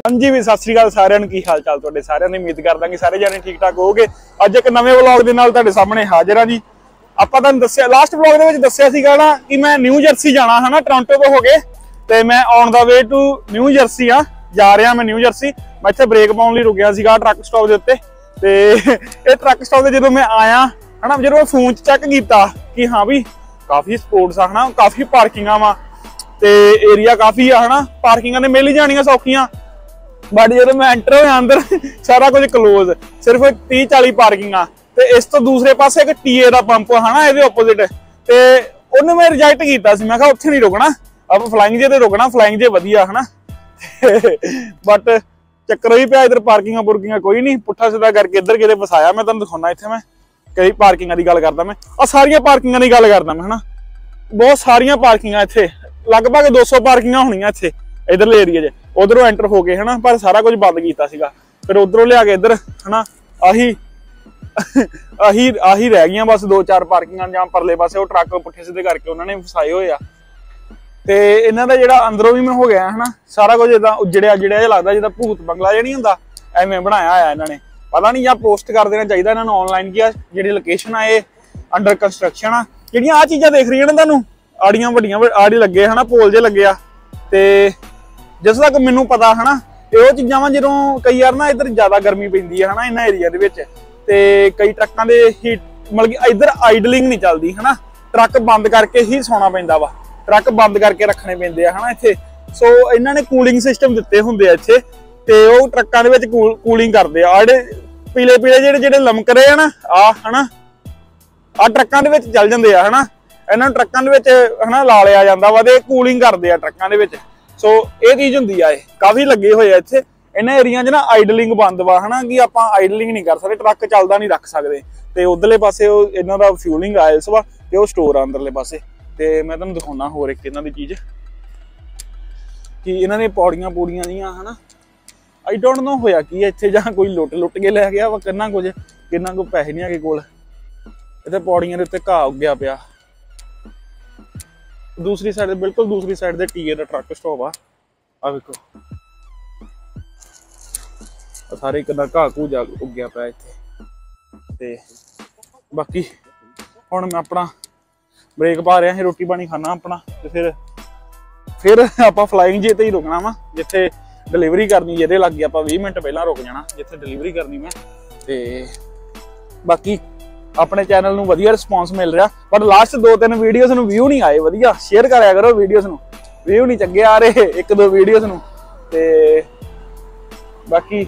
हाँ जी भी सत श्री अकाल सारिਆਂ ਨੂੰ। की हाल चाल तुहाडे सारिਆਂ ਦੀ? उम्मीद करदा कि सारे जाने ठीक ठाक होगे। अज एक नवे व्लॉग दे नाल तुहाडे सामने हाजिर हाँ जी। आपां तुहानूं दस्सिया लास्ट व्लॉग दे विच दस्सिया सीगा ना कि मैं न्यू जर्सी जाना है ना, टोरंटो तो हो गए ते मैं on the way to New Jersey हाँ, जा रहा मैं न्यू जर्सी। मैं इत्थे ब्रेक पाउण लई रुकिया सीगा ट्रक स्टॉप दे उत्ते ते इह ट्रक स्टॉप ते जदों मैं आया है ना, जदों मैं फोन च चैक कीता कि हाँ भी काफ़ी स्पोर्ट्स आ है ना, काफ़ी पार्किंगां वा ते एरिया काफ़ी है ना, पार्किंगां ने मिल ही जानियां सौखियां। बट जो मैं एंटर होया अंदर सारा कुछ क्लोज, सिर्फ 30-40 पार्किंगां ते इस तो दूसरे पासे एक टीए का पंप है ना ये ओपोजिट, ते उन्हें मैं रिजेक्ट किया। मैं कहा उत्थे नहीं रुकना, अब फ्लाइंग जे ते रुकना, फ्लाइंग जे वधिया है ना। बट चक्कर ही पिया इधर पार्किंगां पुर्किंगां कोई नहीं, पुट्ठा सीधा करके इधर किते फसाया। मैं तुहानूं दिखाउणा इत्थे मैं कई पार्किंगां दी गल करदा, मैं सारियां पार्किंगां दी गल करदा मैं है ना। बहुत सारियां पार्किंगां इत्थे लगभग 200 पार्किंगां होणीआं इत्थे इधरले एरिया च। उधरों एंटर हो गए है ना, पर सारा कुछ बंद किया सीगा। फिर उधरों लिया के इधर है ना आही आही आही रह गई बस 2-4 पार्किंगां, जहाँ परले पासे वो ट्रक पुट्ठे सीधे करके उन्होंने फसाए हुए आ। ते इन्हां दा जिहड़ा अंदरों भी मैं हो गया है ना, सारा कुछ इदां उजड़िया जिहड़ा जिहा लगदा जिद्दां भूत बंगला जिहा नहीं हुंदा, एवें बनाया होया इन्हां ने। पता नहीं, जां पोस्ट कर देना चाहिए इन्हां नूं ऑनलाइन कि जिहड़ी लोकेशन आ ये अंडर कंस्ट्रक्शन आ। जिहड़ियां आ चीज़ां देख रही ने तुहानूं आड़ियां वड्डियां आड़ी लगे है ना, पोल जे लगे आ। ते जिस तक मैनू पता है ना, ये चीज़ां वा जो कई यार ना इधर ज्यादा गर्मी पैंदी है ना इन्हां एरिया दे विच, ते कई ट्रकों के हीट मतलब कि इधर आइडलिंग नहीं चलती है ना, ट्रक बंद करके ही सोना पैंदा वा, ट्रक बंद करके रखने पैंदे है ना इत्थे। सो इन्हां ने कूलिंग सिस्टम दिते हुंदे इत्थे, ते ओह ट्रकों दे विच कूलिंग करदे आ। जिहड़े पीले पीले जिहड़े लमक रहे हैं ना आ है ना, आ ट्रकों दे विच चल जांदे आ है ना, इन्हां ट्रकों दे विच है ना ला लिया जांदा वा ते कूलिंग करदे आ ट्रकों दे विच। सो ये चीज़ होंगी है, काफ़ी लगे हुए इतने इन्होंने एरिया च ना आइडलिंग बंद वा है ना, कि आप आइडलिंग नहीं कर सकते, ट्रक चलता नहीं रख सकते। तो उधरले पासे इन्हों का फ्यूलिंग आयल्स वा ते वो स्टोर आ अंदरले पासे। तो मैं तुहानूं दिखाउणा होर एक इन्हां दी चीज़ कि इन्होंने पौड़ियां पूड़ियां दियां है ना, आई डोंट नो होया कि इत्थे जां कोई लुट के लै गया वा किन्ना कुछ, किन्ना कोई पैसे नहीं है कोल। इत्थे पौड़ियां दे उत्ते घाह उग्गिया पिया। दूसरी साइड बिल्कुल दूसरी साइड दे टीए दा ट्रक स्टॉप आ वेखो, सारे कितना घाह घूह जा उग्गिया पिया इत्थे। ते बाकी हुण मैं अपना ब्रेक पा रहा, रोटी पानी खाना अपना, ते फिर आपां फ्लाइंग जे ते ही रुकना वा जिथे डिलीवरी करनी, जिहदे लग गया 20 मिनट पहला रुक जाना जिथे डिलीवरी करनी मैं। ते बाकी अपने चैनल नूं वधिया रिस्पॉन्स मिल रहा, बट लास्ट 2-3 वीडियोज़ नूं व्यू नहीं आए वधिया। शेयर कराया करो वीडियोज़ नूं, व्यू नहीं चंगे आ रहे 1-2 वीडियोज़ नूं। ते बाकी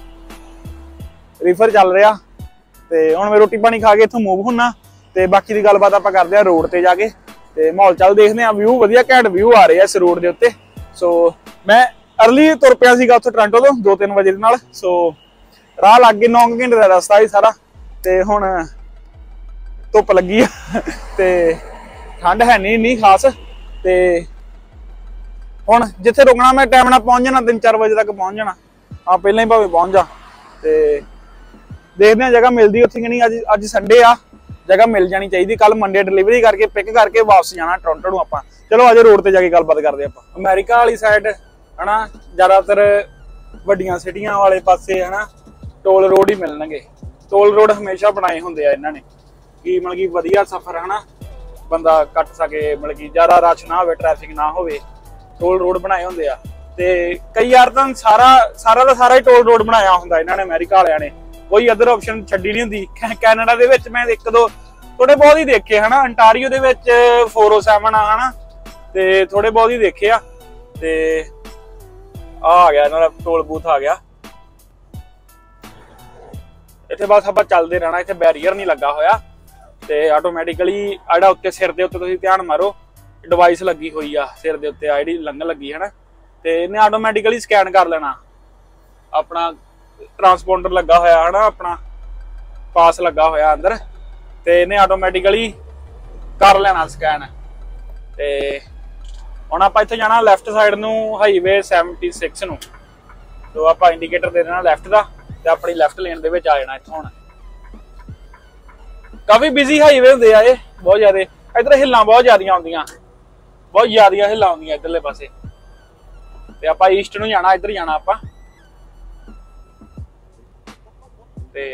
रिफर चल रहा, ते हुण मैं रोटी पानी खा के इत्थों मूव होना, ते बाकी दी गलबात आपां करदे आ रोड ते जाके। ते माहौल चल देखते हैं, व्यू वधिया घैंट व्यू आ रहे इस रोड के उत्ते। सो मैं अर्ली तुर पिया सीगा उत्थों टोरंटो तो 2-3 बजे दे नाल। सो राह लग गए 9 घंटे का रस्ता ही सारा, ते हुण धुप लगी ते ठंड है नहीं इन्नी खास। ते हुण जिथे रुकना मैं टाइम नाल पहुंच जाना, 3-4 बजे तक पहुंच जाना। हाँ पहले ही भावें पहुंच जा, ते देखते हैं जगह मिलती उत्थे कि नहीं। अज संडे आ, जगह मिल जानी चाहिए। कल मंडे डिलीवरी करके पिक करके वापस जाना टोरंटो नूं आपां। चलो अज रोड ते जाके गलबात करते आपां। अमेरिका वाली साइड है ना, ज़्यादातर वड्डियां सिटियां वाले पासे है ना टोल रोड ही मिलणगे। टोल रोड हमेशा बनाए हुंदे आ इन्हां ने कि मतलब कि वधिया सफर है ना बंदा कट सके, मतलब कि ज़्यादा रश ना हो, ट्रैफिक ना हो, टोल रोड बनाए होंदे आ। ते कई यार तां सारा दा सारा ही टोल रोड बनाया हुंदा इन्हां ने, अमेरिका वालियां ने। कोई अदर ऑप्शन छड्डी नहीं हुंदी। कैनेडा दे विच मैं 1-2 थोड़े बहुत ही देखे है ना, अंटारियो दे विच 407 है ना, ते थोड़े बहुत ही देखे आ। ते आ गया इन्हां दा टोल बूथ आ गया। इत्थे बस आपां चलदे रहना, इत्थे बैरीयर नहीं लगा होया, ते आटोमैटिकली आड़ा उत्ते सिर दे उत्ते तुसीं ध्यान मारो, डिवाइस लगी हुई आ सिर दे उत्ते, आईडी लंघ लगी है ना, ते इन्हें आटोमैटिकली स्कैन कर लेना। अपना ट्रांसपोंडर लगा होया है ना, अपना पास लगा होया अंदर, ते इन्हें आटोमैटिकली कर लेना स्कैन। ते हुण आपां इत्थे जाना लैफ्ट साइड नूं, हाईवे 76 नूं। तो आपां इंडीकेटर दे देना लैफ्ट दा, ते अपनी लैफ्ट लेन दे विच आ जाना इत्थों। हुण काफ़ी बिजी हाईवे होंदे आ ये, बहुत ज़्यादा। इधर हिल्लां बहुत ज़्यादा आउंदियां, बहुत ज़्यादा हिल्लां आउंदियां इधरले पासे। ते आपां ईस्ट नूं जाना, इधर जाना आपां ਤੇ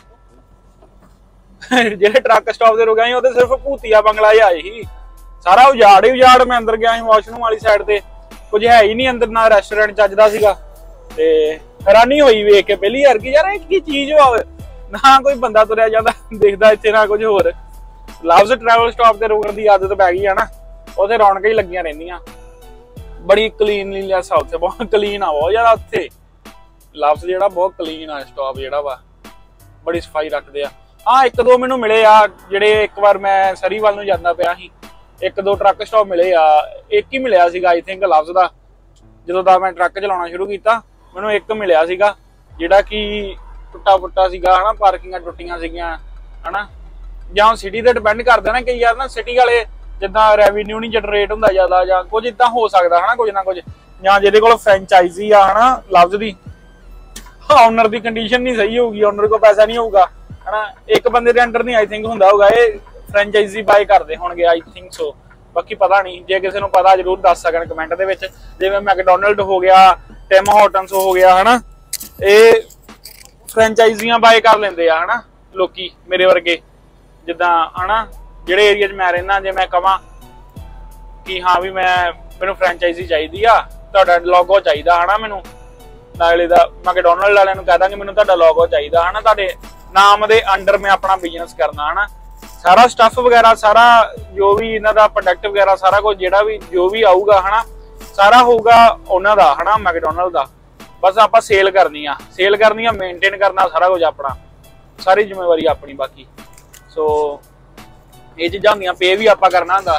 ਜਿਹੜੇ ਟਰੱਕ ਸਟਾਪ ਤੇ ਰੁਕਿਆ ਸੀ ਉਹਦੇ ਸਿਰਫ ਭੂਤੀਆ ਬੰਗਲਾ ਜਿਹਾ ਸੀ, ਸਾਰਾ ਉਜਾੜ ਹੀ ਉਜਾੜ। ਮੈਂ ਅੰਦਰ ਗਿਆ ਸੀ ਵਾਸ਼ਰੂਮ ਵਾਲੀ ਸਾਈਡ ਤੇ, ਕੁਝ ਹੈ ਹੀ ਨਹੀਂ ਅੰਦਰ, ਨਾ ਰੈਸਟੋਰੈਂਟ ਚੱਜਦਾ ਸੀਗਾ। ਤੇ ਹੈਰਾਨੀ ਹੋਈ ਵੇਖ ਕੇ ਪਹਿਲੀ ਵਾਰ ਕਿ ਯਾਰ ਇਹ ਕੀ ਚੀਜ਼ ਵਾ, ਨਾ ਕੋਈ ਬੰਦਾ ਤੁਰਿਆ ਜਾਂਦਾ ਦੇਖਦਾ ਇੱਥੇ, ਨਾ ਕੁਝ ਹੋਰ। ਲਵਜ਼ ਟਰੈਵਲ ਸਟਾਪ ਤੇ ਰੁਕਣ ਦੀ ਆਦਤ ਪੈ ਗਈ ਆ ਨਾ, ਉੱਥੇ ਰੌਣਕਾਂ ਹੀ ਲੱਗੀਆਂ ਰਹਿੰਦੀਆਂ। ਬੜੀ ਕਲੀਨਲੀਨੈਸ ਆ ਉੱਥੇ, ਬਹੁਤ ਕਲੀਨ ਆ ਬਹੁਤ ਜ਼ਿਆਦਾ ਉੱਥੇ। ਲਵਜ਼ ਜਿਹੜਾ ਬਹੁਤ ਕਲੀਨ ਆ ਸਟਾਪ ਜਿਹੜਾ ਵਾ, ਬੜੀ ਸਫਾਈ ਰੱਖਦੇ ਆ। ਹਾਂ ਇੱਕ ਦੋ ਮੈਨੂੰ ਮਿਲੇ ਆ ਜਿਹੜੇ, ਇੱਕ ਵਾਰ ਮੈਂ ਸਰੀ ਵੱਲ ਨੂੰ ਜਾਂਦਾ ਪਿਆ ਸੀ, ਇੱਕ ਦੋ ਟਰੱਕ ਸਟਾਪ ਮਿਲੇ ਆ। ਇੱਕ ਹੀ ਮਿਲਿਆ ਸੀਗਾ ਆਈ ਥਿੰਕ ਲਵਜ਼ ਦਾ, ਜਦੋਂ ਦਾ ਮੈਂ ਟਰੱਕ ਚਲਾਉਣਾ ਸ਼ੁਰੂ ਕੀਤਾ ਮੈਨੂੰ ਇੱਕ ਮਿਲਿਆ ਸੀਗਾ ਜਿਹੜਾ ਕਿ ਟੁੱਟਾ ਫੁੱਟਾ ਸੀਗਾ ਹਨਾ, ਪਾਰਕਿੰਗਾਂ ਟੁੱਟੀਆਂ ਸੀਗੀਆਂ ਹਨਾ। ਜਾਂ ਸਿਟੀ ਤੇ ਡਿਪੈਂਡ ਕਰਦਾ ਨਾ, ਕਈ ਯਾਰ ਨਾ ਸਿਟੀ ਵਾਲੇ ਜਿੱਦਾਂ ਰੈਵਨਿਊ ਨਹੀਂ ਜਨਰੇਟ ਹੁੰਦਾ ਜ਼ਿਆਦਾ, ਜਾਂ ਕੁਝ ਇਦਾਂ ਹੋ ਸਕਦਾ ਹਨਾ, ਕੁਝ ਨਾ ਕੁਝ। ਜਾਂ ਜਿਹਦੇ ਕੋਲ ਫਰੈਂਚਾਈਜ਼ੀ ਆ ਹਨਾ ਲਵਜ਼ ਦੀ, ਓਨਰ ਦੀ ਕੰਡੀਸ਼ਨ ਨਹੀਂ ਸਹੀ ਹੋਊਗੀ, ਓਨਰ ਕੋਲ ਪੈਸਾ ਨਹੀਂ ਹੋਊਗਾ ਹਨਾ, ਇੱਕ ਬੰਦੇ ਦੇ ਅੰਡਰ ਨਹੀਂ ਆਈ ਥਿੰਕ ਹੁੰਦਾ ਹੋਊਗਾ, ਇਹ ਫਰੈਂਚਾਈਜ਼ੀ ਬਾਏ ਕਰਦੇ ਹੋਣਗੇ ਆਈ ਥਿੰਕ ਸੋ। ਬਾਕੀ ਪਤਾ ਨਹੀਂ, ਜੇ ਕਿਸੇ ਨੂੰ ਪਤਾ ਜ਼ਰੂਰ ਦੱਸ ਸਕਣ ਕਮੈਂਟ ਦੇ ਵਿੱਚ। ਜਿਵੇਂ ਮੈਕਡੋਨਲਡ ਹੋ ਗਿਆ, ਟਿਮ ਹਾਰਟਨਸ ਹੋ ਗਿਆ ਹਨਾ, ਇਹ ਫਰੈਂਚਾਈਜ਼ੀਆਂ ਬਾਏ ਕਰ ਲੈਂਦੇ ਆ ਹਨਾ ਲੋਕੀ ਮੇਰੇ ਵਰਗੇ, ਜਿੱਦਾਂ ਹਨਾ ਜਿਹੜੇ ਏਰੀਆ 'ਚ ਮੈਂ ਰਹਿਣਾ। ਜੇ ਮੈਂ ਕਹਾਂ ਕਿ ਹਾਂ ਵੀ ਮੈਨੂੰ ਫਰੈਂਚਾਈਜ਼ੀ ਚਾਹੀਦੀ ਆ, ਤੁਹਾਡਾ ਲੋਗੋ ਚਾਹੀਦਾ ਹਨਾ ਮੈਨੂੰ, ਨਾਲੇ ਦਾ ਮੈਕਡੋਨਲਡ ਵਾਲਿਆਂ ਨੂੰ ਕਹਿ ਦਾਂਗੇ ਮੈਨੂੰ ਤੁਹਾਡਾ ਲੋਗੋ ਚਾਹੀਦਾ ਹਨਾ, ਤੁਹਾਡੇ ਨਾਮ ਦੇ ਅੰਡਰ ਮੈਂ ਆਪਣਾ ਬਿਜ਼ਨਸ ਕਰਨਾ ਹਨਾ। ਸਾਰਾ ਸਟੱਫ ਵਗੈਰਾ, ਸਾਰਾ ਜੋ ਵੀ ਇਹਨਾਂ ਦਾ ਪ੍ਰੋਡਕਟ ਵਗੈਰਾ, ਸਾਰਾ ਕੁਝ ਜਿਹੜਾ ਵੀ ਜੋ ਵੀ ਆਊਗਾ ਹਨਾ, ਸਾਰਾ ਹੋਊਗਾ ਉਹਨਾਂ ਦਾ ਹਨਾ, ਮੈਕਡੋਨਲਡ ਦਾ। ਬਸ ਆਪਾਂ ਸੇਲ ਕਰਨੀ ਆ, ਮੇਨਟੇਨ ਕਰਨਾ ਸਾਰਾ ਕੁਝ ਆਪਣਾ, ਸਾਰੀ ਜ਼ਿੰਮੇਵਾਰੀ ਆਪਣੀ ਬਾਕੀ। ਸੋ ਇਹ ਚੀਜ਼ਾਂ ਹੁੰਦੀਆਂ, ਪੇ ਵੀ ਆਪਾਂ ਕਰਨਾ ਹੁੰਦਾ।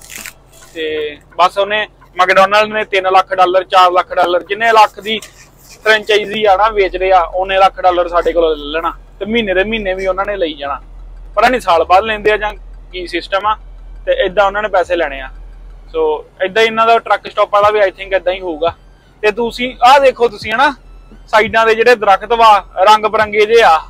ਤੇ ਬਸ ਉਹਨੇ ਮੈਕਡੋਨਲਡ ਨੇ $3 ਲੱਖ $4 ਲੱਖ ਜਿੰਨੇ ਲੱਖ ਦੀ ਫਰੈਂਚਾਈਜ਼ੀ ਆ ਨਾ ਵੇਚ ਰਿਹਾ, ਉਹਨੇ ਲੱਖ ਡਾਲਰ ਸਾਡੇ ਕੋਲ ਲੈ ਲੈਣਾ, ਤੇ ਮਹੀਨੇ ਦੇ ਮਹੀਨੇ ਵੀ ਉਹਨਾਂ ਨੇ ਲਈ ਜਾਣਾ। ਪਤਾ ਨਹੀਂ ਸਾਲ ਬਾਅਦ ਲੈਂਦੇ ਆ ਜਾਂ ਕੀ ਸਿਸਟਮ ਆ, ਤੇ ਏਦਾਂ ਉਹਨਾਂ ਨੇ ਪੈਸੇ ਲੈਣੇ ਆ। ਸੋ ਏਦਾਂ ਹੀ ਇਹਨਾਂ ਦਾ truck ਸਟਾਪਾਂ the we I think ਏਦਾਂ ਹੀ ਹੋਊਗਾ। ਤੇ ਤੁਸੀਂ ਆਹ ਦੇਖੋ, ਤੁਸੀਂ ਹਨਾ ਸਾਈਡਾਂ ਦੇ ਜਿਹੜੇ ਦਰਖਤ ਵਾ ਰੰਗ ਬਰੰਗੇ ਜੇ ਆ,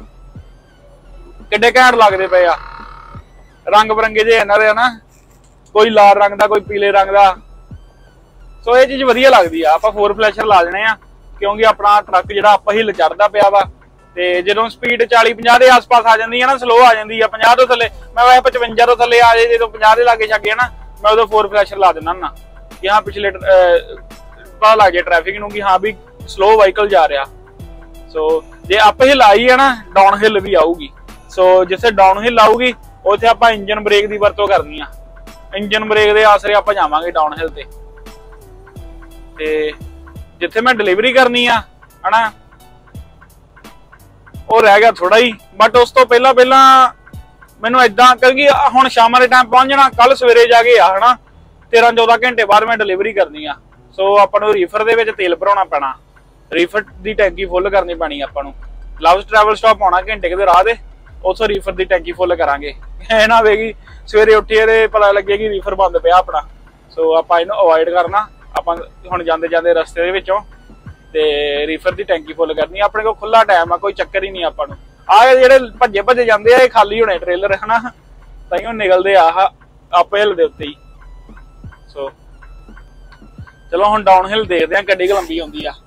ਕਿੱਡੇ ਘੈਂਟ ਲੱਗਦੇ ਪਏ ਆ, ਰੰਗ ਬਰੰਗੇ ਜੇ ਇਹਨਾਂ ਦੇ ਹਨਾ, ਕੋਈ ਲਾਲ ਰੰਗ ਦਾ, ਕੋਈ ਪੀਲੇ ਰੰਗ ਦਾ। ਸੋ ਇਹ ਚੀਜ਼ ਵਧੀਆ ਲੱਗਦੀ ਆ। ਆਪਾਂ 4 ਫਲੈਸ਼ਰ ਲਾ ਦੇਣੇ ਆ, ਕਿਉਂਕਿ ਆਪਣਾ ਟਰੱਕ ਜਿਹੜਾ ਆਪਾਂ ਹਿੱਲ ਚੜਦਾ ਪਿਆ ਵਾ, ਤੇ ਜਦੋਂ ਸਪੀਡ 40-50 ਦੇ ਆਸ-ਪਾਸ ਆ ਜਾਂਦੀ ਹੈ ਨਾ, ਸਲੋ ਆ ਜਾਂਦੀ ਆ 50 ਤੋਂ ਥੱਲੇ, ਮੈਂ ਵੈਸੇ 55 ਤੋਂ ਥੱਲੇ ਆ ਜੇ, ਜਦੋਂ 50 ਦੇ ਲਾਗੇ ਛੱਗੇ ਨਾ, ਮੈਂ ਉਦੋਂ 4 ਫਲੈਸ਼ਰ ਲਾ ਦਿੰਦਾ ਹੁੰਦਾ ਕਿ ਹਾਂ ਪਿਛਲੇ ਪਤਾ ਲੱਗ ਜਾਏ ਟ੍ਰੈਫਿਕ ਨੂੰ ਕਿ ਹਾਂ ਵੀ ਸਲੋ ਵਾਹੀਕਲ ਜਾ ਰਿਹਾ। ਸੋ ਜੇ ਅਪ ਹਿੱਲ ਆਈ ਹੈ ਨਾ, ਡਾਊਨ ਹਿੱਲ ਵੀ ਆਊਗੀ। ਸੋ ਜਿੱਥੇ ਡਾਊਨ ਹਿੱਲ ਆਊਗੀ ਉੱਥੇ ਆਪਾਂ ਇੰਜਨ ਬ੍ਰੇਕ ਦੀ ਵਰਤੋਂ ਕਰਨੀ ਆ, ਇੰਜਨ ਬ੍ਰੇਕ ਦੇ ਆਸਰੇ ਆਪਾਂ ਜਾਵਾਂਗੇ ਡਾਊਨ ਹਿੱਲ ਤੇ। ਤੇ ਜਿੱਥੇ ਮੈਂ ਡਿਲੀਵਰੀ ਕਰਨੀ ਆ ਹਨਾ, ਉਹ ਰਹਿ ਗਿਆ ਥੋੜਾ ਹੀ, ਬਟ ਉਸ ਤੋਂ ਪਹਿਲਾਂ ਮੈਨੂੰ ਏਦਾਂ, ਕਿਉਂਕਿ ਹੁਣ ਸ਼ਾਮਾਂ ਦੇ ਟਾਈਮ ਪਹੁੰਚ ਜਾਣਾ, ਕੱਲ ਸਵੇਰੇ ਜਾ ਕੇ ਆ ਹਨਾ 13-14 ਘੰਟੇ ਬਾਅਦ ਮੈਂ ਡਿਲੀਵਰੀ ਕਰਨੀ ਆ। ਸੋ ਆਪਾਂ ਨੂੰ ਰੀਫਰ ਦੇ ਵਿੱਚ ਤੇਲ ਭਰਾਉਣਾ ਪੈਣਾ, ਰੀਫਰ ਦੀ ਟੈਂਕੀ ਫੁੱਲ ਕਰਨੀ ਪੈਣੀ ਆਪਾਂ ਨੂੰ। ਲਵਜ਼ ਟਰੈਵਲ ਸਟਾਪ ਆਉਣਾ ਘੰਟੇ ਦੇ ਰਾਹ ਦੇ, ਉੱਥੋਂ ਰੀਫਰ ਦੀ ਟੈਂਕੀ ਫੁੱਲ ਕਰਾਂਗੇ। ਇਹ ਨਾ ਹੋਵੇਗੀ ਸਵੇਰੇ ਉੱਠੀਏ ਤੇ ਪਤਾ ਲੱਗੇ ਕਿ ਰੀਫਰ ਬੰਦ ਪਿਆ ਆਪਣਾ। ਸੋ ਆਪਾਂ ਇਹਨੂੰ ਅਵੋਇਡ ਕਰਨਾ। ਆਪਾਂ ਹੁਣ ਜਾਂਦੇ ਰਸਤੇ ਦੇ ਵਿੱਚੋਂ ਤੇ ਰੀਫਰ ਦੀ ਟੈਂਕੀ ਫੁੱਲ ਕਰਨੀ। ਆਪਣੇ ਕੋਲ ਖੁੱਲਾ ਟਾਈਮ ਆ, ਕੋਈ ਚੱਕਰ ਹੀ ਨਹੀਂ ਆਪਾਂ ਨੂੰ। ਆਹ ਜਿਹੜੇ ਭੱਜੇ ਜਾਂਦੇ ਆ, ਇਹ ਖਾਲੀ ਹੋਣੇ ਟ੍ਰੇਲਰ ਹਨਾ, ਤਾਈਓ ਨਿਕਲਦੇ ਆ ਅਪ ਹਿੱਲ ਦੇ ਉੱਤੇ ਹੀ। ਸੋ ਚਲੋ ਹੁਣ ਡਾਊਨ ਹਿੱਲ ਦੇਖਦੇ ਆ ਕਿੱਡੀ ਕੁ ਲੰਬੀ ਆਉਂਦੀ ਆ।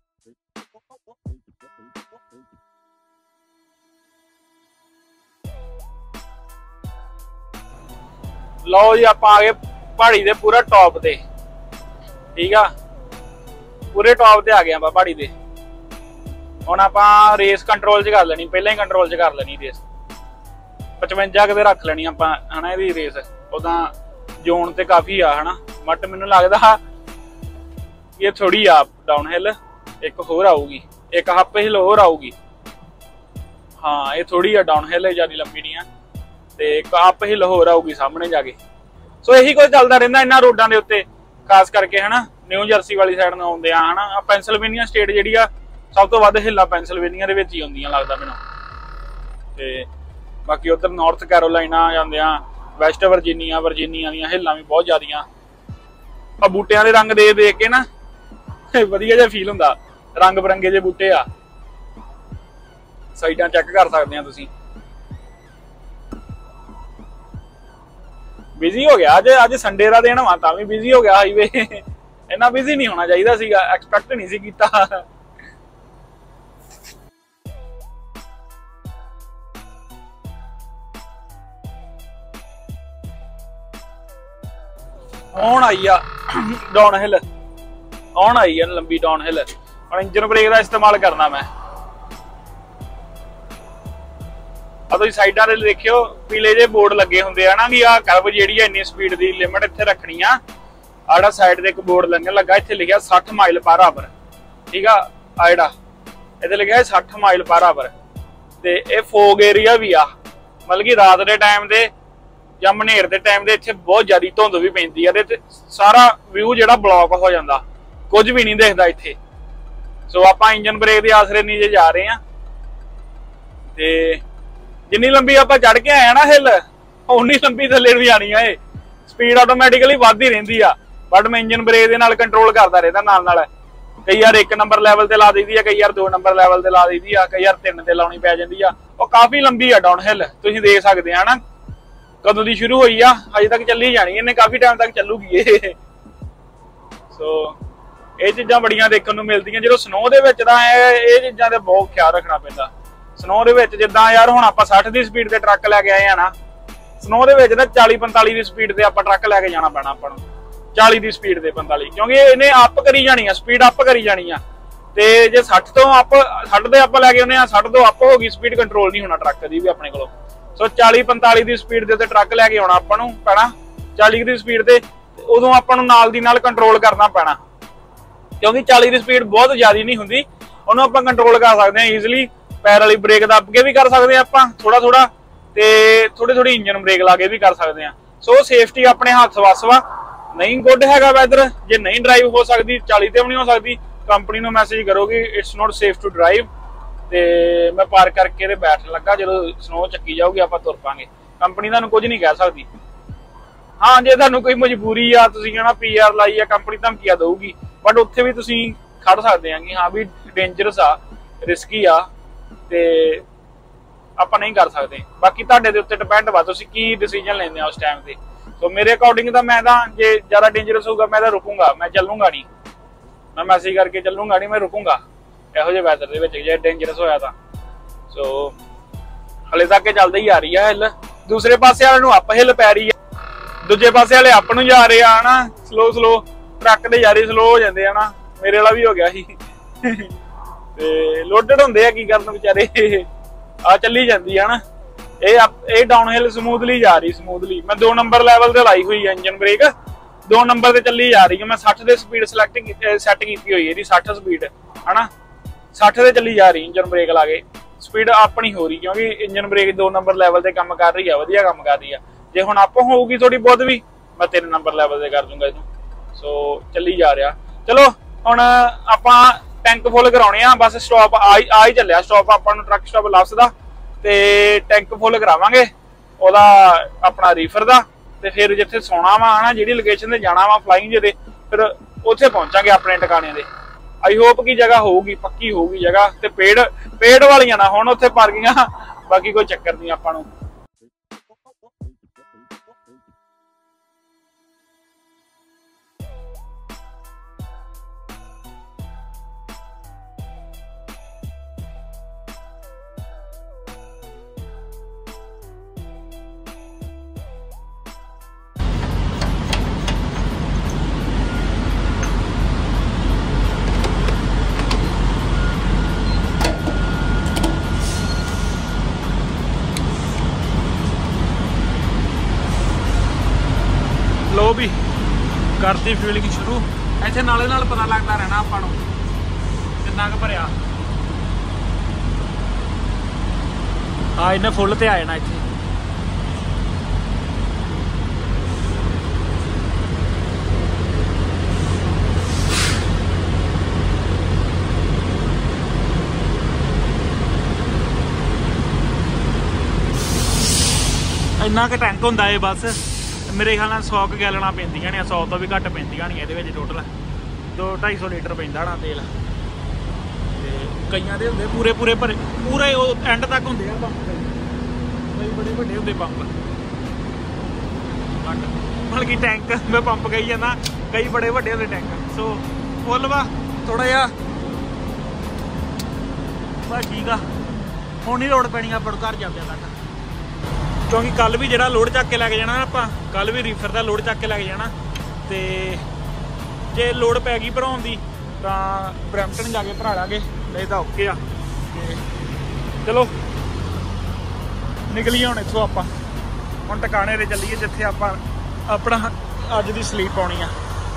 ਲਓ ਜੀ, ਆਪਾਂ ਆ ਗਏ ਪਹਾੜੀ ਦੇ ਪੂਰਾ ਟੌਪ ਤੇ, ਠੀਕ ਆ, ਪੂਰੇ ਟੌਪ ਤੇ ਆ ਗਏ ਆਪਾਂ ਪਹਾੜੀ ਦੇ। ਹੁਣ ਆਪਾਂ ਰੇਸ ਕੰਟਰੋਲ 'ਚ ਕਰ ਲੈਣੀ, ਪਹਿਲਾਂ ਹੀ ਕੰਟਰੋਲ 'ਚ ਕਰ ਲੈਣੀ ਰੇਸ, 55 ਕਿਤੇ ਰੱਖ ਲੈਣੀ ਆਪਾਂ ਹਨਾ ਇਹਦੀ ਰੇਸ। ਉਦਾਂ ਜ਼ੋਨ ਤੇ ਕਾਫੀ ਆ ਹਨਾ, ਬਟ ਮੈਨੂੰ ਲੱਗਦਾ ਇਹ ਥੋੜੀ ਆ ਡਾਊਨ ਹਿੱਲ, ਇੱਕ ਹੋਰ ਆਊਗੀ, ਇੱਕ ਅਪ ਹਿੱਲ ਹੋਰ ਆਊਗੀ। ਹਾਂ ਇਹ ਥੋੜੀ ਆ ਡਾਊਨ ਹਿੱਲ, ਜਿਆਦਾ ਲੰਬੀ ਨਹੀਂ ਆ, ਤੇ ਇੱਕ ਅਪ ਹਿੱਲ ਹੋਰ ਆਊਗੀ ਸਾਹਮਣੇ ਜਾ ਕੇ। ਸੋ ਇਹੀ ਕੁਝ ਚੱਲਦਾ ਰਹਿੰਦਾ ਇਹਨਾਂ ਰੋਡਾਂ ਦੇ ਉੱਤੇ, ਖਾਸ ਕਰਕੇ ਹਨਾ ਨਿਊ ਜਰਸੀ ਵਾਲੀ ਸਾਈਡ ਨੂੰ ਆਉਂਦੇ ਆ ਹਨਾ। ਪੈਂਸਿਲਵੇਨੀਆ ਸਟੇਟ ਜਿਹੜੀ ਆ, ਸਭ ਤੋਂ ਵੱਧ ਹਿੱਲਾਂ ਪੈਂਸਿਲਵੇਨੀਆ ਦੇ ਵਿੱਚ ਹੀ ਆਉਂਦੀਆਂ ਲੱਗਦਾ ਮੈਨੂੰ। ਤੇ ਬਾਕੀ ਉਧਰ ਨਾਰਥ ਕੈਰੋਲਾਈਨਾ ਜਾਂਦੇ ਆ, ਵੈਸਟ ਵਰਜੀਨੀਆ ਦੀਆਂ ਹਿੱਲਾਂ ਵੀ ਬਹੁਤ ਜ਼ਿਆਦੀਆਂ। ਆ ਬੂਟਿਆਂ ਦੇ ਰੰਗ ਦੇਖ ਕੇ ਨਾ ਵਧੀਆ ਜਿਹਾ ਫੀਲ ਹੁੰਦਾ, ਰੰਗ ਬਰੰਗੇ ਜਿਹੇ ਬੂਟੇ ਆ। ਸਾਈਡਾਂ ਚੈੱਕ ਕਰ ਸਕਦੇ ਆ ਤੁਸੀਂ। ਬਿਜ਼ੀ ਹੋ ਗਿਆ ਅੱਜ ਸੰਡੇ ਦਾ ਦਿਨ ਵਾ, ਤਾਂ ਵੀ ਬਿਜ਼ੀ ਹੋ ਗਿਆ ਹਾਈਵੇ। ਇੰਨਾ ਬਿਜ਼ੀ ਨਹੀਂ ਹੋਣਾ ਚਾਹੀਦਾ ਸੀਗਾ, ਐਕਸਪੈਕਟ ਨਹੀਂ ਸੀ ਕੀਤਾ। ਹੁਣ आई आ डाउन हिल, ਹੁਣ आई है लंबी डाउन हिल। और इंजन ब्रेक का इस्तेमाल करना मैं। तुम साइडा ते देखियो पीले जे बोर्ड लगे होंगे है ना कि आ कर्व जी इन्नी स्पीड की लिमिट इतने रखनी आ। आड़ा साइड से एक बोर्ड लंघन लगा, इतने लिखा 60 माइल पर आवर। ठीक है, आड़ा इतने लिखा है 60 माइल पर आवर। ते ये फोग एरिया भी आ, मतलब कि रात के टाइम से या मनेर के टाइम से इतने बहुत ज्यादा धुंध भी पैंदी है, ते सारा व्यू जो ब्लॉक हो जाता, कुछ भी नहीं दिखता इतने। सो आप इंजन ब्रेक के आसरे नीचे जा रहे हैं। ते जिन्नी लंबी आप चढ़ के आए ना हिल, उन्नी लंबी थले भी आनी है। स्पीड ऑटोमैटिकली बढ़ती रही है, बट मैं इंजन ब्रेक के नाल कंट्रोल करता रहता नाल। कई बार 1 नंबर लैवल से ला दी है, कई बार 2 नंबर लैवल से ला दी है, कई बार 3 से लानी पै जाती है। और काफ़ी लंबी है डाउन हिल, तुम देख सकते हैं ना कदों की शुरू हुई आ, अजे तक चली जानी, इन्हें काफ़ी टाइम तक चलूगी। सो ये चीज़ां बड़ियां देखने को मिलती जो स्नो के ये चीज़ों का बहुत ख्याल रखना पैंदा। स्नो के जिदा यार हुण आपां 60 की स्पीड से ट्रक लैके आए हैं ना, स्नो के ना 40-45 की स्पीड से आप ट्रक लैके जाना पैना आपां नूं, 40 की स्पीड से 45, क्योंकि इन्हें अप करी जानी है, स्पीड अप करी जानी है। तो जे 60 तो अप 60 से आप लैके आने 60 तो अप होगी स्पीड, कंट्रोल नहीं होना ट्रक की भी अपने को। सो 40-45 की स्पीड के ट्रक लैके आना आपां नूं पैना, 40 की स्पीड से उदों आपां नूं नाल दी नाल कंट्रोल करना पैना, क्योंकि 40 की स्पीड बहुत ज्यादा नहीं होंगी, उन्होंने आप कंट्रोल कर सकते हैं ईजिली। पैर वाली ब्रेक दब के भी कर सकते हैं आप थोड़ा थोड़ा, थोड़ी थोड़ी इंजन ब्रेक ला के भी कर सकते हैं। सो सेफ्टी अपने हाथ वस वा, नहीं गुड है वैदर, जे नहीं ड्राइव हो सकती 40 ते भी नहीं हो सकती, कंपनी को मैसेज करो कि it's not safe to drive. तो मैं पार्क करके बैठ लगा, जो स्नो चक्की जाऊगी आप तुर पांगे, कंपनी तुहानूं कुछ नहीं कह सकती। हाँ जे तुहानूं कोई मजबूरी आ, तुसीं कहना PR लाई आ, कंपनी धमकियां देगी, बट उत्थे भी तुसीं खड़ सकते हैं कि हाँ भी डेंजरस आ, रिस्की आ, ते आप नहीं कर सकते। बाकी तुहाडे दे उत्ते डिपेंड वा तुसीं की डिसीजन लेंदे आ उस टाइम ते। तो मेरे अकॉर्डिंग तो मैं जे ज़्यादा डेंजरस होगा मैं तो रुकूंगा, मैं चलूंगा नहीं, मैं मैसेज करके चलूंगा नहीं, मैं रुकूंगा इहो जिहे वैदर दे जे डेंजरस होया तां। सो हले तक चलदी ही आ रही है हिल, दूसरे पासे वाले नूं अप हिल पै रही है, दूजे पासे वाले अप नूं जा रहे आ ना, स्लो स्लो ट्रक दे यारी स्लो हो जाते हैं ना, मेरे वाला भी हो गया ही। ते लोडेड होंदे आ की करन बेचारे, आ चली जाती है ना। ये डाउन हिल स्मूथली जा रही, स्मूथली मैं 2 नंबर लैवल से लाई हुई है इंजन ब्रेक, 2 नंबर से चली जा रही है। मैं 60 की स्पीड सैट की हुई है, 60 स्पीड है ना, 60 से चली जा रही इंजन ब्रेक ला के, स्पीड अप नहीं हो रही क्योंकि इंजन ब्रेक 2 नंबर लैवल से काम कर रही है, वधिया काम कर रही है। जे हुण अप होगी थोड़ी बहुत भी, मैं 3 नंबर लैवल से कर दूंगा इसनूं। सो चली जा रहा, चलो हुण आपां टैंक फुल कराने आ, बस स्टॉप आ ही चलिया, स्टॉप आपां नूं ट्रक स्टॉप लभदा, ते टैंक फुल करावांगे ओहदा अपना रीफर दा, ते फिर जिथे सोना वा ना, जिहड़ी लोकेशन ते जाना वा फ्लाइंग जे, फिर उत्थे पहुंचांगे अपने ठिकाने दे। आई होप की जगह होगी, पक्की होगी जगह, ते पेड़ वालियां ना होण उत्थे पार्किंगां, बाकी कोई चक्कर नहीं आपां नूं। लो भी करती फीलिंग शुरू, इत्थे नाले नाल पता लगता रहना आपां नूं किन्ना क भरिया। हाँ इन्हें फुल ते आ जाना इत्थे, इन्ना क टैंक हुंदा है बस। मेरे ख्याल 100 गैलना पैंदियां ने, 100 तो भी घट पैंदियां नहीं ये टोटल 200-250 लीटर पैंदा ना तेल। कईयां दे हुंदे पूरे पूरे भरे, पूरे एंड तक हुंदे आ पंप, कई बड़े वड्डे हुंदे पंप, मतलब कि टैंक मैं पंप कही जाना, कई बड़े वड्डे हुंदे टैंक। सो फुल वा थोड़ा जिहा बस ठीक आ, हुण नहीं लोड़ पैनी अपन घर जांदे तक, क्योंकि कल भी जो लोड चक के लैके जाना आप, कल भी रीफर का लोड चक के लैके जाना, ਤੇ ਜੇ ਲੋੜ ਪੈ गई भराउण दी ਤਾਂ ਬਰੈਂਪਟਨ ਜਾ ਕੇ ਭਰਾ ਲਾਂਗੇ, नहीं तो ओके आ। ਤੇ चलो निकलीए हुण इत्थों आपां, हुण टिकाणे ते ਚੱਲੀਏ जिथे आपां अपना अज दी स्लीप पाउणी आ।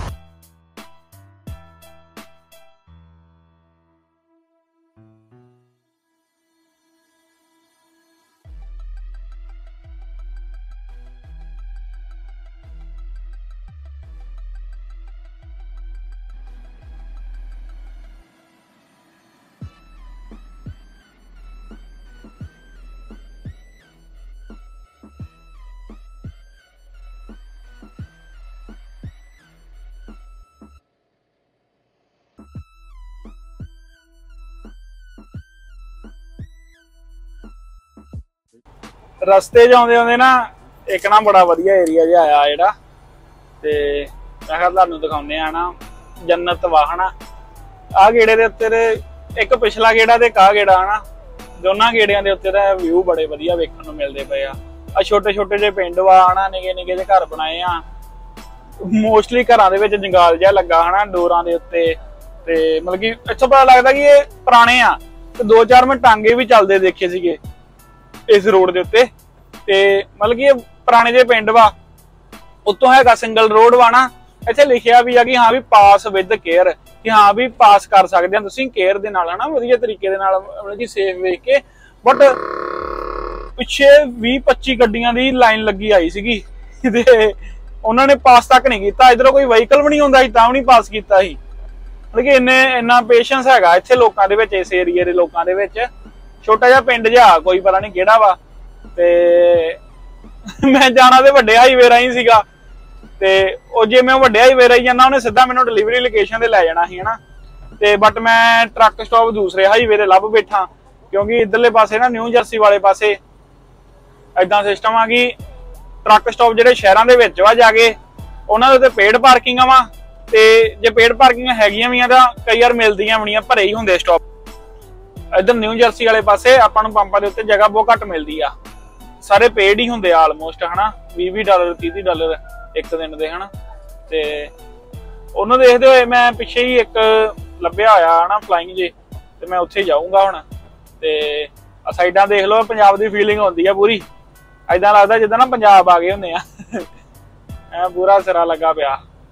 ਰਸਤੇ 'ਚ ਆਉਂਦੇ ਆਉਂਦੇ ਨਾ ਇੱਕ ਨਾ ਬੜਾ ਵਧੀਆ ਏਰੀਆ ਜਿਹਾ ਆਇਆ ਜਿਹੜਾ, ਤੇ ਮੈਂ ਕਿਹਾ ਤੁਹਾਨੂੰ ਦਿਖਾਉਂਦੇ ਆ ਨਾ ਜੰਨਤ ਵਾਹਣਾ। ਆਹ ਗੇੜੇ ਦੇ ਉੱਤੇ ਤੇ ਇੱਕ ਪਿਛਲਾ ਗੇੜਾ ਤੇ ਕਾ ਗੇੜਾ ਹਨਾ, ਦੋਨਾਂ ਗੇੜਿਆਂ ਦੇ ਉੱਤੇ ਦਾ ਵਿਊ ਬੜੇ ਵਧੀਆ ਵੇਖਣ ਨੂੰ ਮਿਲਦੇ ਪਏ ਆ। ਆ ਛੋਟੇ ਛੋਟੇ ਜਿਹੇ ਪਿੰਡ ਵਾ ਹਨਾ, ਨਿੱਕੇ ਨਿੱਕੇ ਜਿਹੇ ਘਰ ਬਣਾਏ ਆ, ਮੋਸਟਲੀ ਘਰਾਂ ਦੇ ਵਿੱਚ ਜੰਗਾਲ ਜਿਹਾ ਲੱਗਾ ਹਨਾ ਡੋਰਾਂ ਦੇ ਉੱਤੇ। ਤੇ ਮਤਲਬ ਕਿ ਇੱਥੋਂ ਪਤਾ ਲੱਗਦਾ ਕਿ ਇਹ ਪੁਰਾਣੇ ਆ, ਤੇ 2-4 ਮੈਂ ਟਾਂਗੇ ਵੀ ਚੱਲਦੇ ਦੇਖੇ ਸੀਗੇ इस रोड के उत्ते। ते मतलब कि पुराने जे पिंड वा, उत्तों हैगा सिंगल रोड वा ना, इत्थे लिखिया भी है कि हाँ भी पास विद केयर, कि हाँ भी पास कर सकते हैं तुसीं केयर दे नाल है ना, वधिया तरीके दे नाल मतलब कि सेफ वेख के। बट पिछे 20-25 गड्डियां दी लाइन लगी आई सीगी ते उन्हां ने पास तक नहीं कीता, इधरों कोई व्हीकल भी नहीं आउंदा सी तां भी नहीं पास कीता सी। मतलब कि इन्ना पेशेंस हैगा इत्थे लोकां दे विच, इस एरिया दे लोकां दे विच। छोटा जिहा पिंड जिहा कोई पता नहीं किहड़ा वा, ते मैं जाना ते वड्डे हाईवे राही सीगा, ते ओ जे मैं वड्डे हाईवे राही जाना उन्हें सीधा मैनूं डिलीवरी लोकेशन ते लै जाना सी है ना। ते बट मैं ट्रक स्टॉप दूसरे हाईवे ते लभ बैठा, क्योंकि इधरले पासे ना न्यू जर्सी वाले पासे इदां सिस्टम आ कि ट्रक स्टॉप जिहड़े शहरां दे विच वा जाके उन्हां दे उत्ते पेड पार्किंगां वा, ते जे पेड पार्किंगां हैगियां वी तां कई वार मिलदियां भी नहीं, भरे ही हुंदे स्टॉप। इधर न्यू जर्सी वाले पासे आपां नूं पंपां दे उत्ते जगह बहुत घट मिलदी आ, सारे पेड ही हुंदे आलमोस्ट है ना, $20 $30 एक दिन दे है ना। ते उन्होंने देखते हुए मैं पिछे ही एक लभ्या होया है ना फ्लाइंग जे, ते मैं उत्थे जाऊंगा हुण। ते साइडां देख लो, पंजाब दी फीलिंग होंदी है पूरी, ऐदां लगदा जिद्दां ना पंजाब आ गए हुंदे आ, पूरा सिरा लगा पिया।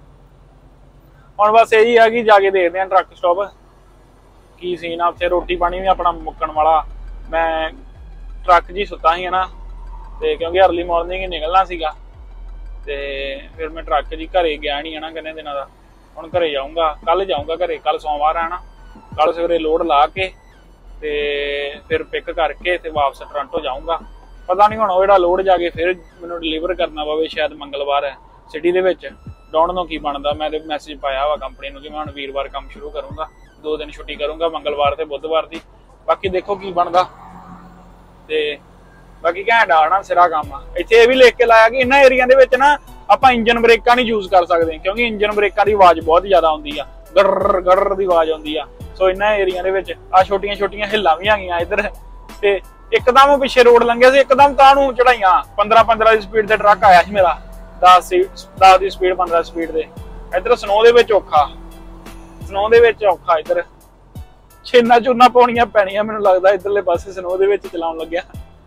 हुण बस यही है कि जाके देखते हैं ट्रक स्टॉप की सीन आ उत्थे। रोटी पानी भी अपना मुक्कण वाला, मैं ट्रक जी सुता ही है ना, ते क्योंकि अर्ली मॉर्निंग ही निकलना सीगा, ते फिर मैं ट्रक जी घरे गया नहीं है ना किन्ने दिनों का। हुण घरे जाऊंगा, कल जाऊंगा घरे, कल सोमवार है ना, कल सवेरे लोड ला के ते फिर पिक करके ते वापस टोरंटो जाऊंगा। पता नहीं हुण ओह जिहड़ा लोड जाके फिर मैनूं डिलीवर करना पवे, शायद मंगलवार है सिटी दे विच, डोंट नो की बनदा। मैं ते मैसेज पाया वा कंपनी नूं कि मैं हुण वीरवार काम शुरू करूंगा, 2 दिन छुट्टी करूंगा, मंगलवार ते बुधवार दी, बाकी देखो की बनदा। ते बाकी घैंट आना सिरा काम आ। इत्थे ये भी लिख के लाया कि इन्हां एरिया दे विच ना आपां इंजन ब्रेकां नहीं यूज कर सकदे, क्योंकि इंजन ब्रेकां दी आवाज़ बहुत ज्यादा आउंदी आ, गर्र गर्र दी आवाज़ आउंदी आ। सो इन्हां एरिया दे विच आ छोटियां छोटियां हिल्लां भी हैगियां इधर, ते एकदम पिछे रोड लंघिया सी, एकदम तां नूं चढ़ाइयां 15-15 दी स्पीड ते ट्रक आया सी मेरा, 10 दी स्पीड 15 स्पीड दे। इधर स्नो दे विच औखा, स्नो दे विच औखा, इधर छेना चूना पाउणियां पैणियां मैनूं लगदा इधरले पासे स्नो दे विच चलाउण लग्गिया।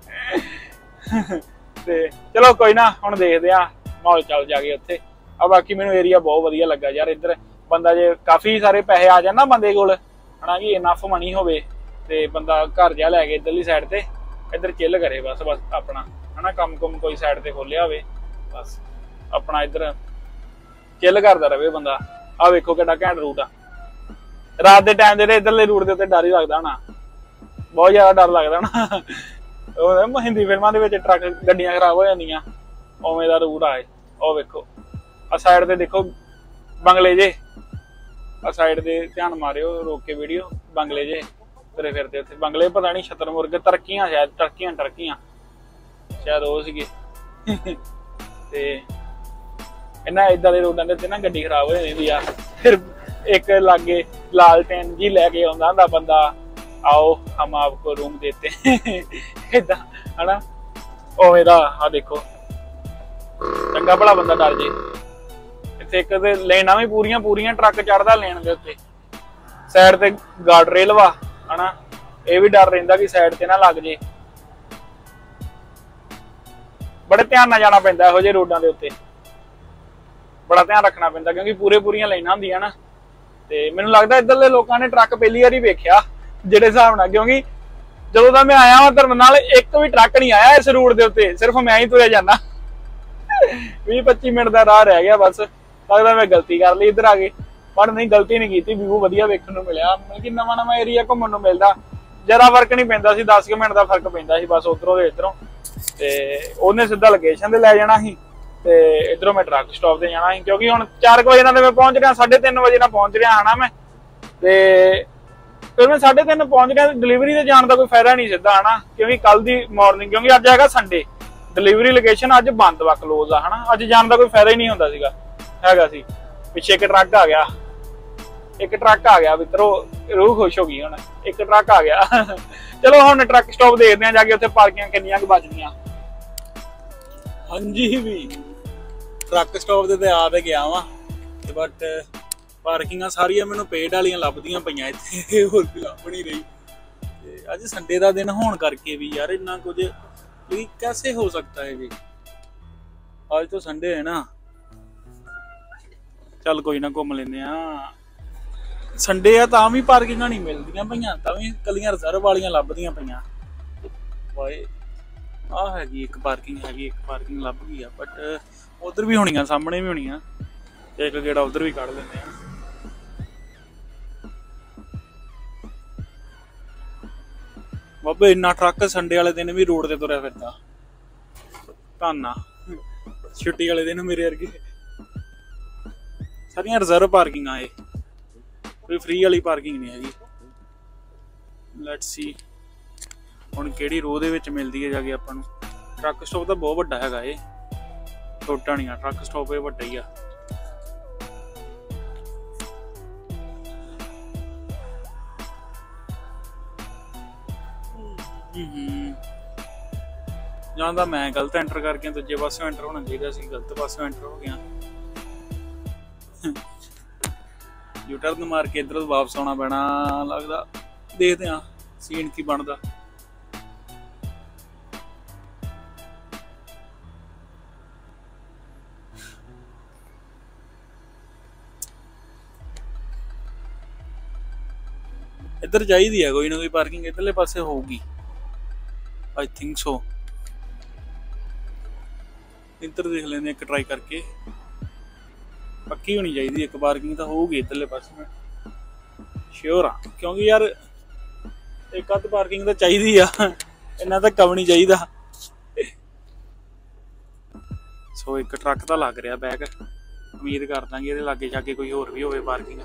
ते चलो कोई ना, हुण देखदे आ माहौल चल जाके उत्थे। आ बाकी मैनूं एरिया बहुत वधिया लग्गा यार, इधर बंदा जे काफ़ी सारे पैसे आ जाण ना बंदे कोल हना, कि इनफ मनी होवे ते बंदा घर जा लै के इधरली साइड ते इधर चिल करे बस अपना है ना, कम कुम कोई साइड ते खोलिया होवे, बस अपना इधर चिल करदा रहे बंदा। आ वेखो किहड़ा घैंट रूट आ, रात के टाइम दे इधरले रूट के उत्ते डर ही लगदा होना, बहुत ज्यादा डर लगदा ना। हिंदी फिल्मां दे विच ट्रक गड्डियां खराब हो जांदियां, उवें दा रूट आए। ओ वेखो आ साइड ते देखो बंगले जे, आ साइड ते ध्यान मारियो, रोक के वीडियो, बंगले जे तुरे फिरदे उत्थे, बंगले पता नहीं शतरमुर्ग तरक्कियां, शायद टर्कियां शायद ओह सीगे। ते इन्हां इदां दे रोडां दे उत्ते ना गड्डी खराब हो जांदी आ, फिर एक लागे लालटेन जी लैके आउंदा हुंदा बंदा, आओ हम आपको रूम देते हैं इदा है ना, उवें दा। आ देखो चंगा भला बंदा डर जे, ਇੱਥੇ ਇੱਕ ਤੇ ਲੇਨਾਂ ਵੀ ਪੂਰੀਆਂ ਟਰੱਕ ਚੜਦਾ ਲੇਨ ਦੇ ਉੱਤੇ। ਸਾਈਡ ਤੇ ਗਾਰਡ ਰੇਲ ਵਾ ਹਨਾ, ਇਹ ਵੀ ਡਰ ਰਹਿੰਦਾ ਕਿ ਸਾਈਡ ਤੇ ਨਾ ਲੱਗ ਜੇ। बड़े ध्यान नाल जाना पैंदा ਇਹੋ ਜਿਹੇ रोडां ਦੇ ਉੱਤੇ, बड़ा ध्यान रखना पैंदा क्योंकि पूरियां लाइनां ਹੁੰਦੀਆਂ ना। ਤੇ ਮੈਨੂੰ ਲੱਗਦਾ ਇੱਧਰਲੇ ਲੋਕਾਂ ਨੇ ਟਰੱਕ ਪਹਿਲੀ ਵਾਰੀ ਵੇਖਿਆ ਜਿਹੜੇ ਹਿਸਾਬ ਨਾਲ, ਕਿਉਂਕਿ ਜਦੋਂ ਦਾ ਮੈਂ ਆਇਆ ਵਾਂ ਧਰਮਨਾਲ ਇੱਕ ਵੀ ਟਰੱਕ ਨਹੀਂ ਆਇਆ ਇਸ ਰੂਟ ਦੇ ਉੱਤੇ, ਸਿਰਫ ਮੈਂ ਹੀ ਤੁਰਿਆ ਜਾਂਦਾ। 20-25 ਮਿੰਟ ਦਾ ਰਾਹ ਰਹਿ ਗਿਆ ਬਸ। ਲੱਗਦਾ ਮੈਂ ਗਲਤੀ ਕਰ ਲਈ ਇੱਧਰ ਆ ਕੇ, ਪਰ ਨਹੀਂ ਗਲਤੀ ਨਹੀਂ ਕੀਤੀ। ਵਿਊ ਵਧੀਆ ਵੇਖਣ ਨੂੰ ਮਿਲਿਆ, ਮਤਲਬ ਕਿ ਨਵਾਂ ਏਰੀਆ ਘੁੰਮਣ ਨੂੰ ਮਿਲਦਾ। जरा फर्क नहीं पैंदा सी, 10 मिनट का फर्क पैंदा सी बस उधरों ते इधरों। ते उन्हें सीधा लोकेशन ते लै जाना सी ते इधरों मैं ट्रक स्टॉप ते जाना सी, क्योंकि हुण 4 बजे नाल मैं पहुंच रहा, 3:30 बजे नाल पहुंच रहा है ना मैं। ते फिर मैं 3:30 पहुंच गया। डिलीवरी ते जाने का कोई फायदा नहीं सीधा है ना, क्योंकि कल दी मॉर्निंग, क्योंकि अज है संडे, डिलीवरी लोकेशन अज बंद वा क्लोज आ है ना। अज जाने का कोई फायदा ही नहीं होंदा सीगा, हैगा सी। पिछे एक ट्रक आ गया, एक ट्रक आ गया मित्रों, रूह खुश हो गई हुण, एक ट्रक आ गया। चलो हुण ट्रक स्टॉप देखते हैं जाके उत्थे पार्किंग किन्नियां क बचदियां। हाँ जी भी ट्रक स्टॉप ते आ ते गया वा, बट पार्किंगां सारियां मैनूं पेड वालियां लभदियां पईयां इत्थे, होर कोई लभ नहीं रही। ते अज संडे दा दिन होण करके भी यार इन्ना कुछ कैसे हो सकता है जी। आज तो संडे है ना, चल कोई ना घूम लेने आ। संडे आ तां भी पार्किंगां नहीं मिलदियां पईयां, तां भी कलियां रिजर्व वालियां लभदियां पईयां। वाए आ हैगी एक पार्किंग, हैगी एक पार्किंग लभ गई आ, बट उधर भी होणियां, सामने भी होणियां, एक गेड़ा उधर भी कढ लेंदे आ। बाबे इन्ना ट्रक संडे वाले दिन भी रोड ते तुरिया फिरदा, धन्ना छुट्टी वाले दिन मेरे वर्गे सारियां रिजर्व पार्किंगां ए, कोई फ्री वाली पार्किंग नहीं हैगी। लेट्स सी हुण किहड़ी रोह दे विच मिलदी है जाके आपां नूं। ट्रक स्टॉप तां बहुत वड्डा हैगा, छोटा नहीं आ ट्रक स्टॉप, ये वड्डा ही आ। ਜਾਂ ਤਾਂ मैं गलत एंटर करके दूजे पासों एंटर होना चाहिए सी, गलत पासों एंटर हो गया। यू टर्न मार के इधर वापस आना पैना लगता, देखते हैं सीन की बनता। इधर चाहिए है कोई ना कोई पार्किंग, इधरले पासे होगी आई थिंक सो। इधर देख लेंगे एक ट्राई करके, पक्की होनी चाहिए एक पार्किंग तो होगी इधरले पासे में, श्योर हाँ, क्योंकि यार एक अद्ध पार्किंग तो चाहिए आ, इन्ना तो कम नहीं चाहिए। सो एक ट्रक तो लग रहा बैक, उम्मीद कर दांगे ये लागे जाके कोई होर भी होवे पार्किंग।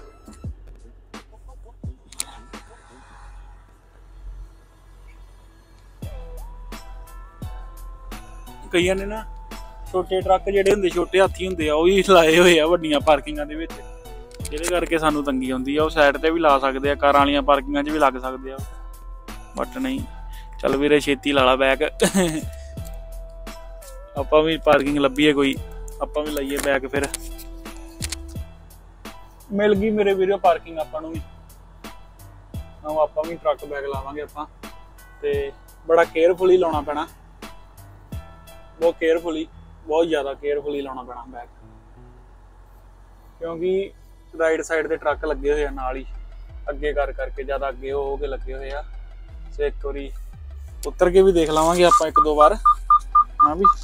कईयां ने ना छोटे ट्रक जिहड़े हुंदे, छोटे हाथी हुंदे आ, ओही लाए होए आ वड्डियां पार्किंगां दे विच, जिहदे करके सानूं तंगी आउंदी आ। ओह साइड ते भी ला सकदे आ, कारां वालियां पार्किंगां 'च भी लग सकदे आ, बट नहीं। चल वीरे छेती ला ला बैक, आपां भी पार्किंग लभीए कोई, आपां भी लाइए बैक। फिर मिल गई मेरे वीरे पार्किंग आपां नूं भी, आपां भी ट्रक बैक लावांगे आपां, ते बड़ा केयरफुली लाउणा पैना, बहुत केयरफुली, बहुत ज़्यादा केयरफुली लाना पैना बैक, क्योंकि राइट साइड ते ट्रक लगे हुए नाल ही अगे करके ज़्यादा अगे हो के लगे हुए आ। सो एक बारी उतर के भी देख लवांगे आप एक दो बार। हाँ भी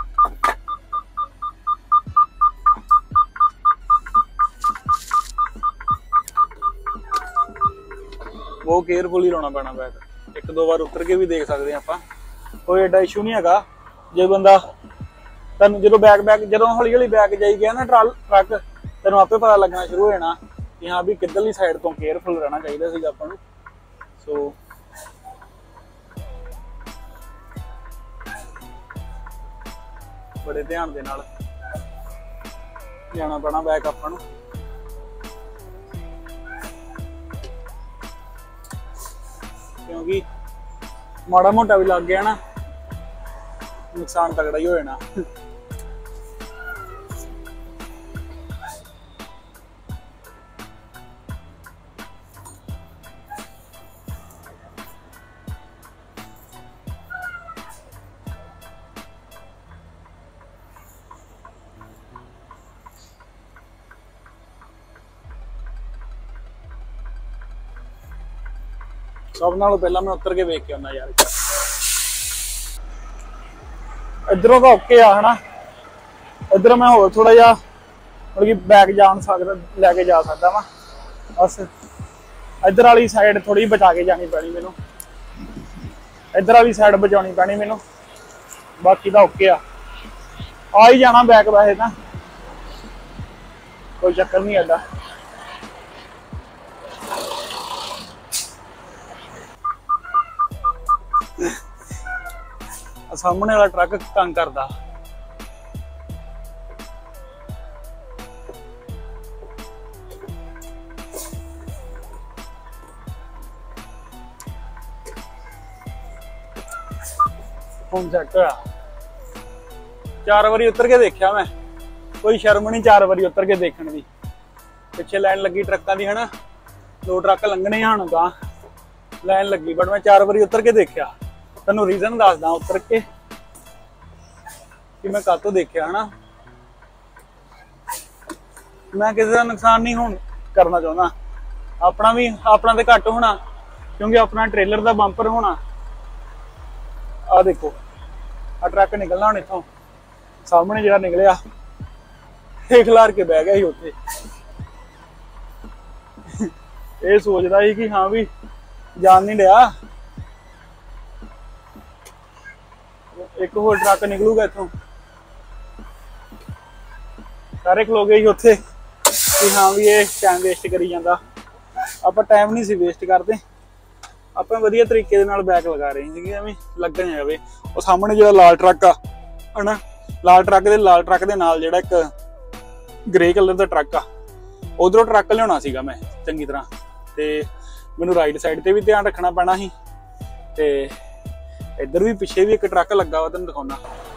बहुत केयरफुली लाना पैना बैक, एक दो बार उतर के भी देख सकते हैं आप, कोई एडा इशू नहीं है। जो बंदा तेन जो बैक जो हौली हौली बैक जाई गया ना ट्रक, तेन आपे पता लगना शुरू हो जाना कि हाँ भी किधरली साइड तो केयरफुल रहना चाहिए आपां नूं। सो बड़े ध्यान दे नाल जाना पैना बैक आपां नूं, क्योंकि माड़ा मोटा भी लग गया ना नुकसान तगड़ा ही हो जाना। सब नालों पहला मैं उतर के वेख के आना यार। इधरों तो ओके आ है ना, इधर मैं होर थोड़ा जा मतलब कि बैक जान सकदा, लैके जा सकदा वा। बस इधर वाली साइड थोड़ी बचा के जानी पैनी मैनू, इधर वाली साइड बचानी पैनी मैनू। बाकी तो ओके आ ही जाना बैक, वैसे तो कोई चक्कर नहीं ऐसा। सामने वाला ट्रक तंग करता। ਹੁਣ ਸੈੱਟ ਹੋਇਆ। 4 ਵਾਰੀ उतर के देखा मैं, कोई शर्म नहीं 4 वारी उतर के देखने की। पिछे लाइन लगी ट्रकों की है ना, 2 ट्रक लंघने हन गा लाइन लगी, बट मैं 4 वारी उतर के देखा। तेनों रीजन दसदा उतर के कि मैं कातों देखा है ना। मैं किसी का नुकसान नहीं होन करना चाहता, अपना भी अपना तो घट होना, क्योंकि अपना ट्रेलर का बंपर होना। आ देखो आ ट्रक निकलना हूँ इतों, सामने जरा निकलिया खिलार के बह गया ही उत्थे। ये सोचता ही कि हाँ भी जान नहीं दिया, एक होर ट्रक निकलूगा इतों। सारे खलो गए ही उत्थे कि हाँ भी ये टाइम वेस्ट करी जाता। आप टाइम नहीं सी वेस्ट करते, आप वधिया तरीके दे नाल बैक लगा रहे हैं, एवें लगन जावे। वो सामने जो लाल ट्रक आ है ना, लाल ट्रक दे नाल जिहड़ा एक ग्रे कलर का ट्रक आ, उधरों ट्रक लियाना सीगा मैं चंगी तरह, ते मैनूं राइट साइड ते भी ध्यान रखना पैना सी, ते इधर भी पिछे भी एक ट्रक लगा वा, तुहानूं दिखाउणा।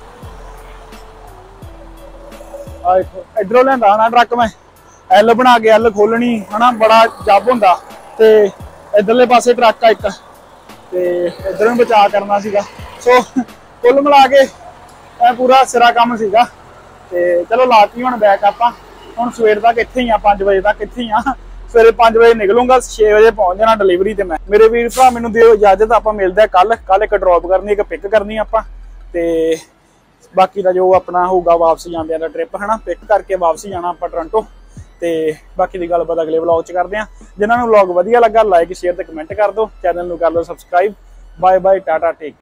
आ देखो इधरों लिआंदा ना ट्रक मैं, एल बना के एल खोलनी है ना, बड़ा जब हुंदा। ते इधरले पासे ट्रक आ एक, ते इधर भी बचा करना सीगा। सो कुल मिला के पूरा सिरा काम सीगा। ते चलो लाती हुण बैक आपां। हुण सवेर तक इत्थे ही आ, 5 बजे तक इत्थे ही आ। सवेरे 5 बजे निकलूंगा, 6 बजे पहुंच जाना डिलीवरी ते मैं। मेरे वीर भरा मैनूं दिओ इजाजत, आपां मिलदे कल एक ड्रॉप करनी, एक पिक करनी आपां, ते बाकी दा जो अपना होगा वापस जांदियां दा ट्रिप है ना, पिक करके वापस जाना आपां टोरंटो। ते बाकी दी गलबात अगले व्लॉग च करदे आं। जिन्हां नूं व्लॉग वधिया लगा लाइक शेयर ते कमेंट कर दो, चैनल नूं कर लो subscribe. Bye bye, tata, take.